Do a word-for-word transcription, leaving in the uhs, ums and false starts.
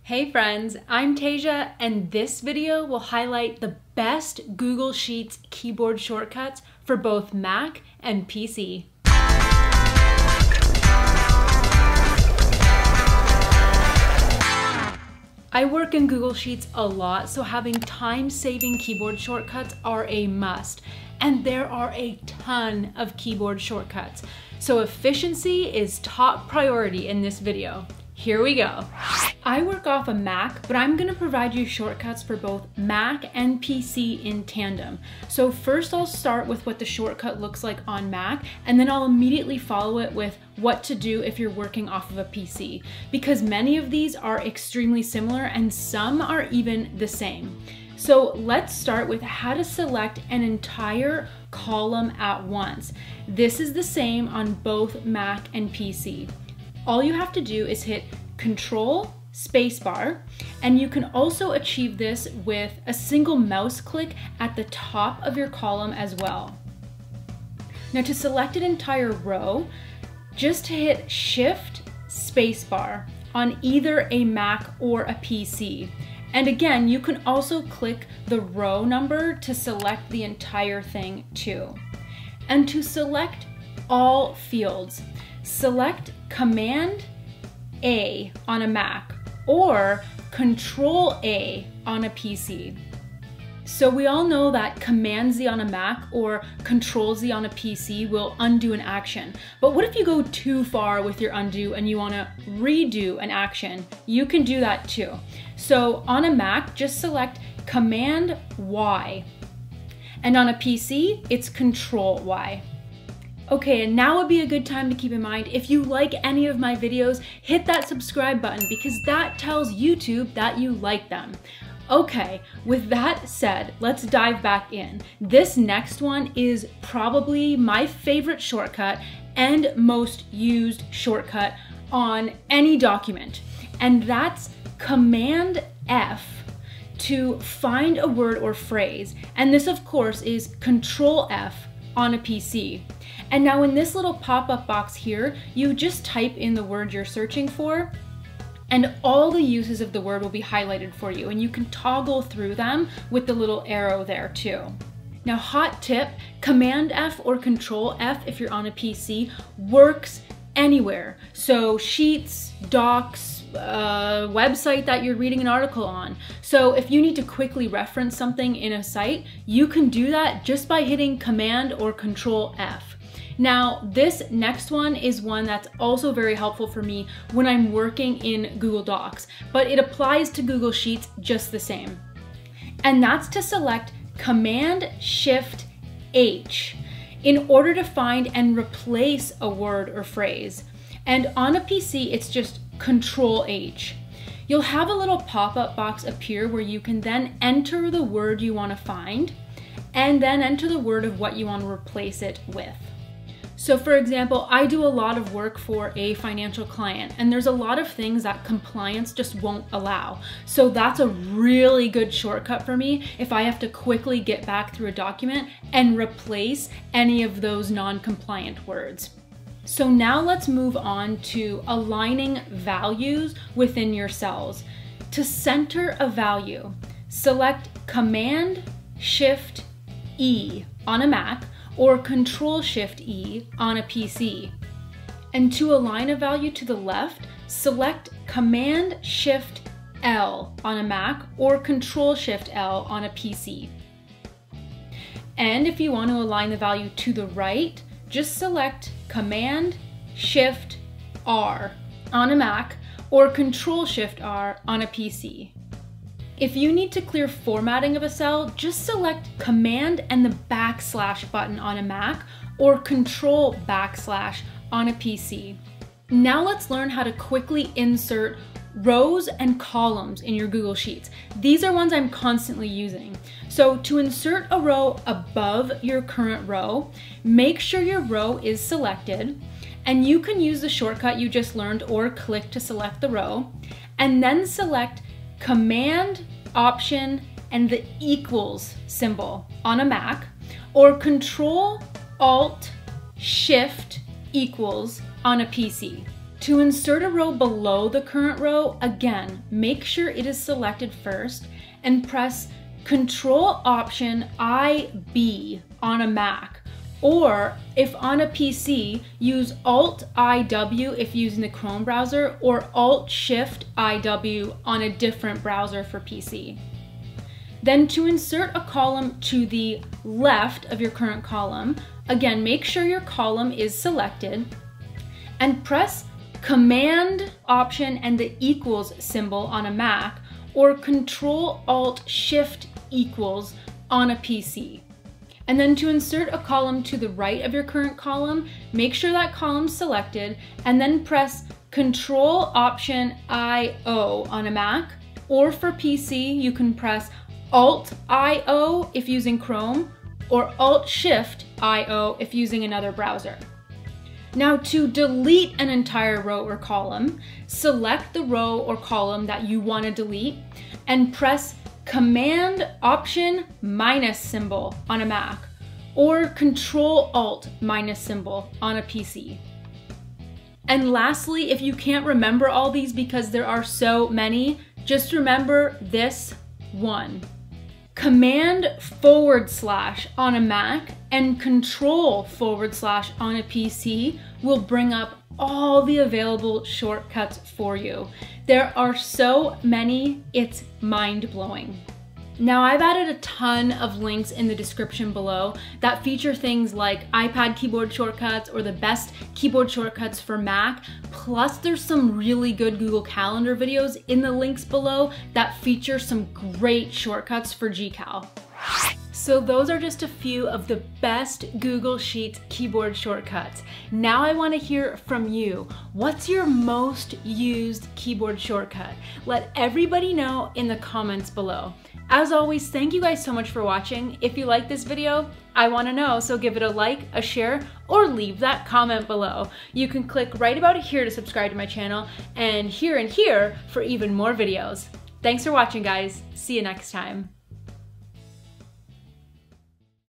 Hey friends, I'm Tasia, and this video will highlight the best Google Sheets keyboard shortcuts for both Mac and P C. I work in Google Sheets a lot, so having time-saving keyboard shortcuts are a must. And there are a ton of keyboard shortcuts. So efficiency is top priority in this video. Here we go. I work off a Mac, but I'm gonna provide you shortcuts for both Mac and P C in tandem. So first I'll start with what the shortcut looks like on Mac, and then I'll immediately follow it with what to do if you're working off of a P C, because many of these are extremely similar and some are even the same. So let's start with how to select an entire column at once. This is the same on both Mac and P C. All you have to do is hit Control Spacebar, and you can also achieve this with a single mouse click at the top of your column as well. Now to select an entire row, just hit Shift Spacebar on either a Mac or a P C. And again, you can also click the row number to select the entire thing too. And to select all fields, select Command A on a Mac or Control A on a P C. So we all know that Command Z on a Mac or Control Z on a P C will undo an action. But what if you go too far with your undo and you want to redo an action? You can do that too. So on a Mac, just select Command Y. And on a P C, it's Control Y. Okay, and now would be a good time to keep in mind, if you like any of my videos, hit that subscribe button because that tells YouTube that you like them. Okay, with that said, let's dive back in. This next one is probably my favorite shortcut and most used shortcut on any document, and that's Command F to find a word or phrase. And this, of course, is Control F on a P C. And now in this little pop-up box here, you just type in the word you're searching for, and all the uses of the word will be highlighted for you, and you can toggle through them with the little arrow there too. Now, hot tip, Command F or Control F if you're on a P C works anywhere. So Sheets, Docs, a website that you're reading an article on. So if you need to quickly reference something in a site, you can do that just by hitting Command or Control F. Now, this next one is one that's also very helpful for me when I'm working in Google Docs, but it applies to Google Sheets just the same. And that's to select Command Shift H in order to find and replace a word or phrase. And on a P C, it's just Control H. You'll have a little pop-up box appear where you can then enter the word you want to find and then enter the word of what you want to replace it with. So for example, I do a lot of work for a financial client, and there's a lot of things that compliance just won't allow. So that's a really good shortcut for me if I have to quickly get back through a document and replace any of those non-compliant words. So now let's move on to aligning values within your cells. To center a value, select Command Shift E on a Mac or Control Shift E on a P C. And to align a value to the left, select Command Shift L on a Mac or Control Shift L on a P C. And if you want to align the value to the right, just select Command Shift R on a Mac or Control Shift R on a P C. If you need to clear formatting of a cell, just select Command and the backslash button on a Mac or Control backslash on a P C. Now let's learn how to quickly insert rows and columns in your Google Sheets. These are ones I'm constantly using. So to insert a row above your current row, make sure your row is selected, and you can use the shortcut you just learned or click to select the row, and then select Command, Option, and the equals symbol on a Mac, or Control, Alt, Shift, equals on a P C. To insert a row below the current row, again, make sure it is selected first and press Control Option I B on a Mac. Or if on a P C, use Alt I W if using the Chrome browser, or Alt Shift I W on a different browser for P C. Then to insert a column to the left of your current column, again, make sure your column is selected and press Command Option and the equals symbol on a Mac, or Control Alt Shift equals on a P C. And then to insert a column to the right of your current column, make sure that column's selected and then press Control Option I O on a Mac, or for P C, you can press Alt I O if using Chrome, or Alt Shift I O if using another browser. Now to delete an entire row or column, select the row or column that you want to delete and press Command Option minus symbol on a Mac, or Control Alt minus symbol on a P C. And lastly, if you can't remember all these because there are so many, just remember this one. Command forward slash on a Mac and Control forward slash on a P C will bring up all the available shortcuts for you. There are so many, it's mind-blowing. Now, I've added a ton of links in the description below that feature things like iPad keyboard shortcuts or the best keyboard shortcuts for Mac. Plus, there's some really good Google Calendar videos in the links below that feature some great shortcuts for G Cal. So those are just a few of the best Google Sheets keyboard shortcuts. Now I want to hear from you. What's your most used keyboard shortcut? Let everybody know in the comments below. As always, thank you guys so much for watching. If you like this video, I want to know, so give it a like, a share, or leave that comment below. You can click right about here to subscribe to my channel, and here and here for even more videos. Thanks for watching, guys. See you next time.